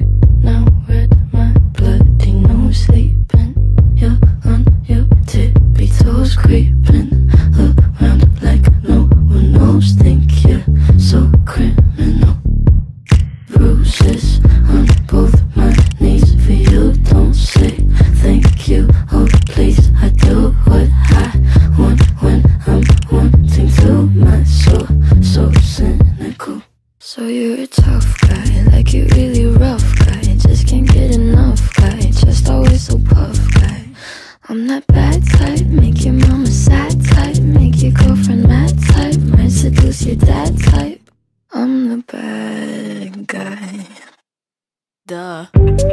scared now, red my bloody nose sleeping. You're on your tippy toes, creeping around like no one knows. Think you're so criminal. Bruises on both my knees for you. Don't say thank you. Oh please, I do what I want when I'm wanting to. My soul so cynical. So you're a tough guy, like you really rough guy. Just can't get enough guy, just always so puff guy. I'm that bad type, make your mama sad type, make your girlfriend mad type, might seduce your dad type. I'm the bad guy. Duh.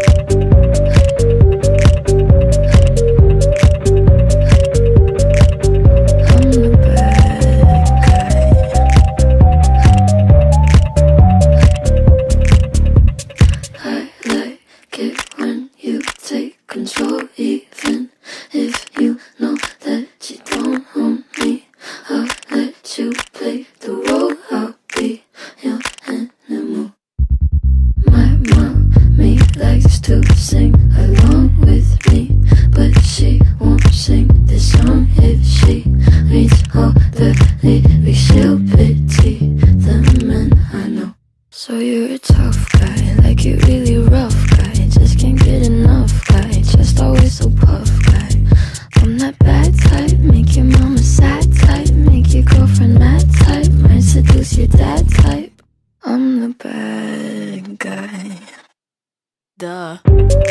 Control, even if you know that you don't own me. I'll let you play the role. I'll be your animal. My mommy likes to sing along with me, but she won't sing this song if she reads all the lyrics. She'll pity the men I know. So you're a tough guy, like you really rough guy. Just can't get enough guy, just always so puff guy. I'm that bad type, make your mama sad type, make your girlfriend mad type, might seduce your dad type. I'm the bad guy. Duh.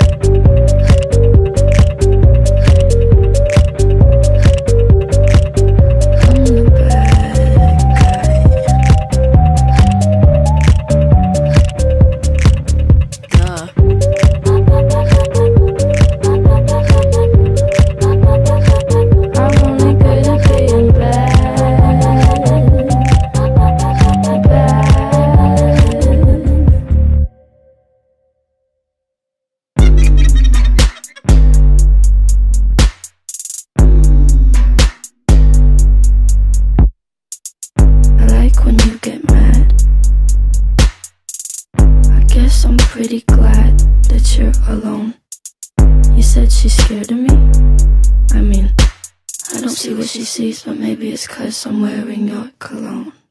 When you get mad, I guess I'm pretty glad that you're alone. You said she's scared of me. I mean, I don't see what she sees, but maybe it's 'cause I'm wearing your cologne.